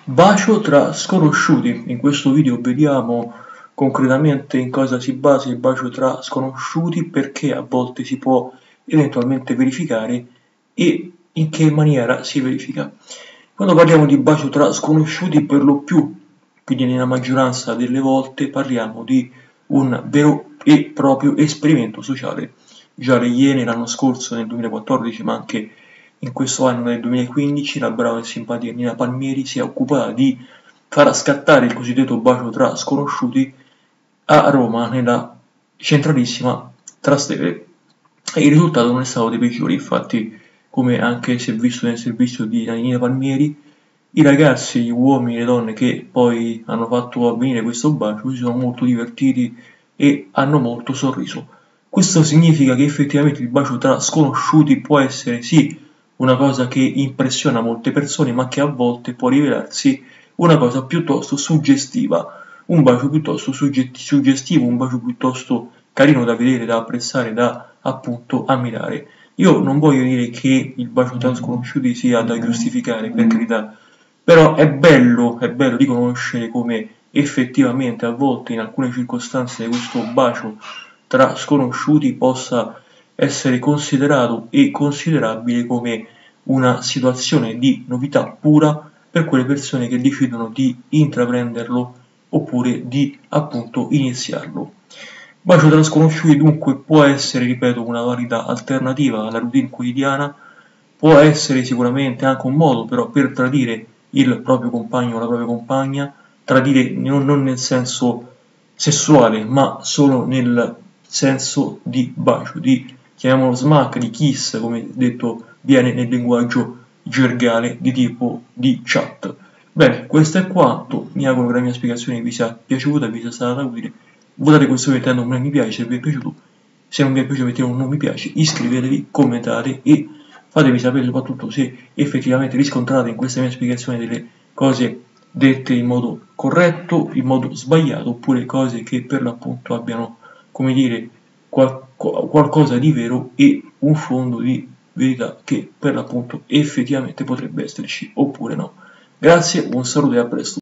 Bacio tra sconosciuti. In questo video vediamo concretamente in cosa si basa il bacio tra sconosciuti, perché a volte si può eventualmente verificare e in che maniera si verifica. Quando parliamo di bacio tra sconosciuti, per lo più, quindi nella maggioranza delle volte, parliamo di un vero e proprio esperimento sociale. Già le Iene l'anno scorso, nel 2014, ma anche in questo anno, nel 2015, la brava e simpatica Nina Palmieri si è occupata di far scattare il cosiddetto bacio tra sconosciuti a Roma, nella centralissima Trastevere. E il risultato non è stato dei peggiori, infatti, come anche si è visto nel servizio di Nina Palmieri, i ragazzi, gli uomini e le donne che poi hanno fatto avvenire questo bacio si sono molto divertiti e hanno molto sorriso. Questo significa che effettivamente il bacio tra sconosciuti può essere sì una cosa che impressiona molte persone, ma che a volte può rivelarsi una cosa piuttosto suggestiva, un bacio piuttosto suggestivo, un bacio piuttosto carino da vedere, da apprezzare, da appunto ammirare. Io non voglio dire che il bacio tra sconosciuti sia da giustificare, per carità, però è bello riconoscere come effettivamente a volte in alcune circostanze questo bacio tra sconosciuti possa essere considerato e considerabile come una situazione di novità pura per quelle persone che decidono di intraprenderlo oppure di appunto iniziarlo. Bacio tra sconosciuti dunque può essere, ripeto, una valida alternativa alla routine quotidiana, può essere sicuramente anche un modo però per tradire il proprio compagno o la propria compagna, tradire non nel senso sessuale, ma solo nel senso di bacio, di chiamiamolo smack, di kiss, come detto viene nel linguaggio gergale di tipo di chat. Bene, questo è quanto, mi auguro che la mia spiegazione vi sia piaciuta e vi sia stata utile. Votate questo video mettendo un mi piace se vi è piaciuto, se non vi è piaciuto mettete un non mi piace, iscrivetevi, commentate e fatemi sapere soprattutto se effettivamente riscontrate in questa mia spiegazione delle cose dette in modo corretto, in modo sbagliato, oppure cose che per l'appunto abbiano, come dire, qualcosa di vero e un fondo di verità che per l'appunto effettivamente potrebbe esserci oppure no. Grazie, un saluto e a presto.